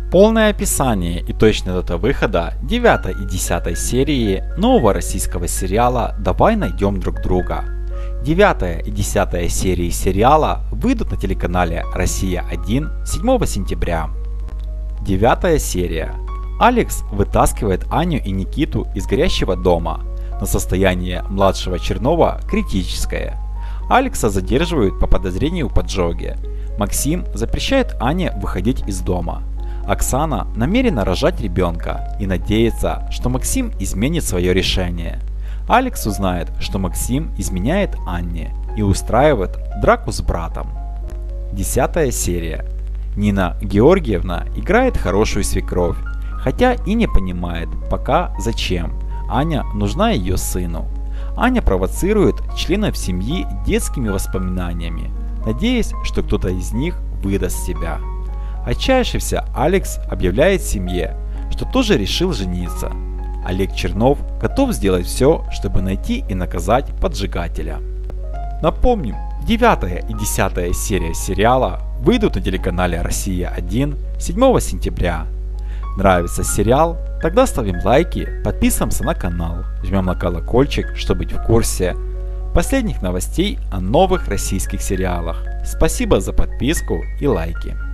Полное описание и точная дата выхода 9 и 10 серии нового российского сериала «Давай найдем друг друга». 9 и 10 серии сериала выйдут на телеканале «Россия-1» 7 сентября. 9 серия. Алекс вытаскивает Аню и Никиту из горящего дома, но состояние младшего Чернова критическое. Алекса задерживают по подозрению в поджоге. Максим запрещает Ане выходить из дома. Оксана намерена рожать ребенка и надеется, что Максим изменит свое решение. Алекс узнает, что Максим изменяет Анне и устраивает драку с братом. 10 серия. Нина Георгиевна играет хорошую свекровь, хотя и не понимает пока зачем Аня нужна ее сыну. Аня провоцирует членов семьи детскими воспоминаниями, надеясь, что кто-то из них выдаст себя. Отчаявшийся Алекс объявляет семье, что тоже решил жениться. Олег Чернов готов сделать все, чтобы найти и наказать поджигателя. Напомним, 9 и 10 серия сериала выйдут на телеканале «Россия-1» 7 сентября. Нравится сериал? Тогда ставим лайки, подписываемся на канал, жмем на колокольчик, чтобы быть в курсе последних новостей о новых российских сериалах. Спасибо за подписку и лайки.